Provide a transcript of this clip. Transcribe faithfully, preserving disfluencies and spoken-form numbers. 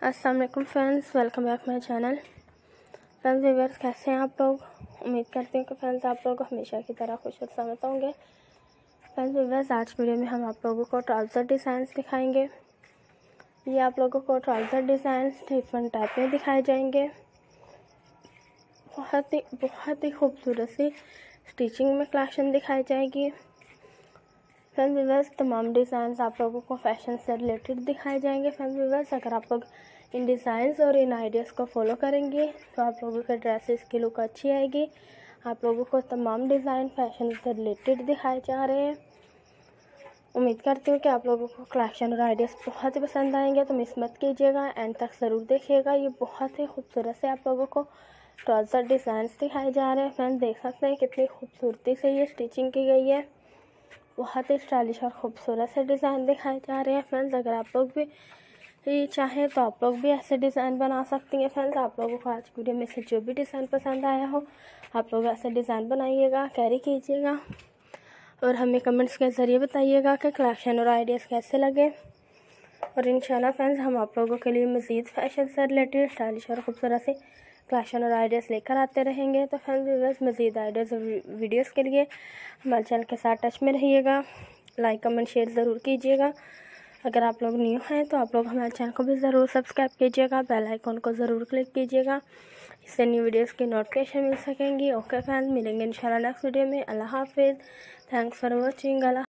अस्सलाम वालेकुम friends, welcome back my channel. Friends viewers, कैसे हैं आप लोग? उम्मीद करती हूँ कि फ्रेंड्स आप लोग हमेशा की तरह खुश और सलामत होंगे। फ्रेंड्स व्यूअर्स, आज वीडियो में हम आप लोगों को ट्राउज़र डिज़ाइंस दिखाएंगे। ये आप लोगों को ट्राउज़र डिज़ाइंस डिफरेंट टाइप में दिखाए जाएंगे। बहुत ही बहुत ही खूबसूरत सी स्टिचिंग में कलेक्शन दिखाई जाएगी। फ्रेंड्स व्यूअर्स, तमाम डिज़ाइंस आप लोगों को फैशन से रिलेटेड दिखाए जाएंगे। फ्रेंड्स व्यूअर्स, अगर आप लोग इन डिज़ाइंस और इन आइडियाज़ को फॉलो करेंगे तो आप लोगों के ड्रेसेस की लुक अच्छी आएगी। आप लोगों को तमाम डिज़ाइन फैशन से रिलेटेड दिखाए जा रहे हैं। उम्मीद करती हूँ कि आप लोगों को कलेक्शन और आइडियाज़ बहुत ही पसंद आएंगे, तो मिस मत कीजिएगा, एंड तक ज़रूर देखिएगा। ये बहुत ही खूबसूरत से आप लोगों को ट्राउज़र डिज़ाइंस दिखाए जा रहे हैं। फ्रेंड्स देख सकते हैं कितनी खूबसूरती से ये स्टिचिंग की गई है। बहुत ही स्टाइलिश और ख़ूबसूरत से डिज़ाइन दिखाए जा रहे हैं। फ्रेंड्स अगर आप लोग भी चाहें तो आप लोग भी ऐसे डिज़ाइन बना सकती हैं। फ्रेंड्स आप लोगों को आज वीडियो में से जो भी डिज़ाइन पसंद आया हो, आप लोग ऐसे डिज़ाइन बनाइएगा, कैरी कीजिएगा और हमें कमेंट्स के ज़रिए बताइएगा कि कलेक्शन और आइडियाज़ कैसे लगे। और इंशाल्लाह फ्रेंड्स हम आप लोगों के लिए मज़ीद फैशन से रिलेटेड स्टाइलिश और ख़ूबसूरत से कलेक्शन और आइडियाज़ लेकर आते रहेंगे। तो फ्रेंड्स व्यूअर्स, मज़ीद आइडियाज़ और वीडियोस के लिए हमारे चैनल के साथ टच में रहिएगा। लाइक कमेंट शेयर ज़रूर कीजिएगा। अगर आप लोग न्यू हैं तो आप लोग हमारे चैनल को भी ज़रूर सब्सक्राइब कीजिएगा, बेल आइकॉन को ज़रूर क्लिक कीजिएगा, इससे न्यू वीडियोस की नोटिफिकेशन मिल सकेंगी। ओके फ्रेंड्स, मिलेंगे इंशाल्लाह नेक्स्ट वीडियो में। अल्लाह हाफिज़। Thanks for watching. अल्लाह